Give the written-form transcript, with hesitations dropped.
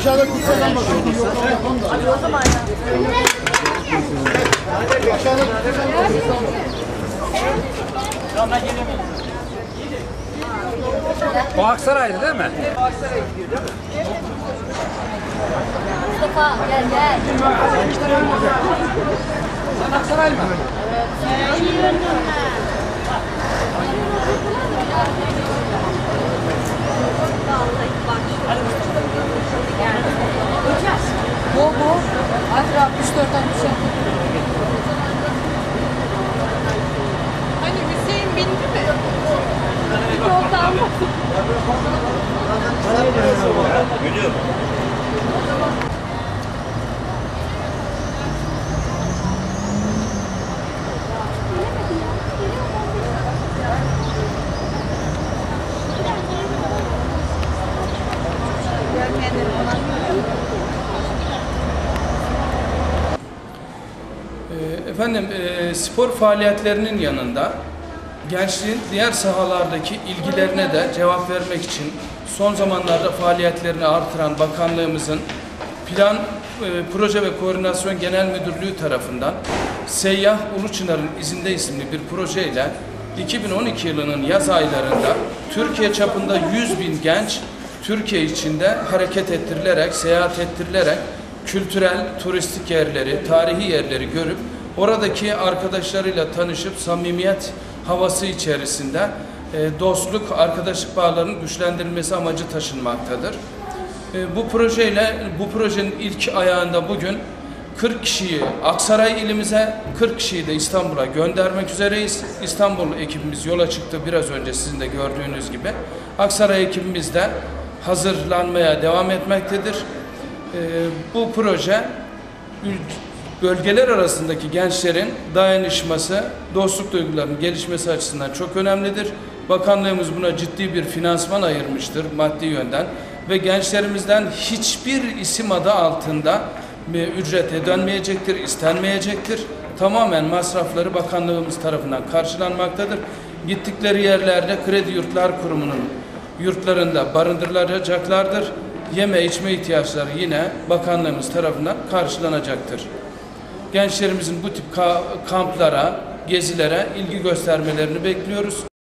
Aşağıda kutsadan bakıyoruz. Hadi o zaman ya. Aşağıda kutsadan bakıyoruz. Tamam ben geliyorum. O Aksaray'dı değil mi? Aksaray'a gidiyor değil mi? Mustafa gel gel. Sen Aksaray mı? Bu. Azra 64 66. Hani Hüseyin bindi mi? Yoldan. Efendim, spor faaliyetlerinin yanında gençliğin diğer sahalardaki ilgilerine de cevap vermek için son zamanlarda faaliyetlerini artıran bakanlığımızın Plan, Proje ve Koordinasyon Genel Müdürlüğü tarafından Seyyah Uluçınar'ın izinde isimli bir projeyle 2012 yılının yaz aylarında Türkiye çapında 100.000 genç Türkiye içinde hareket ettirilerek, seyahat ettirilerek kültürel, turistik yerleri, tarihi yerleri görüp oradaki arkadaşlarıyla tanışıp samimiyet havası içerisinde dostluk, arkadaşlık bağlarının güçlendirilmesi amacı taşınmaktadır. Bu projenin ilk ayağında bugün 40 kişiyi Aksaray ilimize, 40 kişiyi de İstanbul'a göndermek üzereyiz. İstanbul ekibimiz yola çıktı biraz önce sizin de gördüğünüz gibi. Aksaray ekibimiz de hazırlanmaya devam etmektedir. Bu proje bölgeler arasındaki gençlerin dayanışması, dostluk duygularının gelişmesi açısından çok önemlidir. Bakanlığımız buna ciddi bir finansman ayırmıştır maddi yönden ve gençlerimizden hiçbir isim adı altında ücret ödenmeyecektir, istenmeyecektir. Tamamen masrafları bakanlığımız tarafından karşılanmaktadır. Gittikleri yerlerde Kredi Yurtlar Kurumu'nun yurtlarında barındırılacaklardır. Yeme içme ihtiyaçları yine bakanlığımız tarafından karşılanacaktır. Gençlerimizin bu tip kamplara, gezilere ilgi göstermelerini bekliyoruz.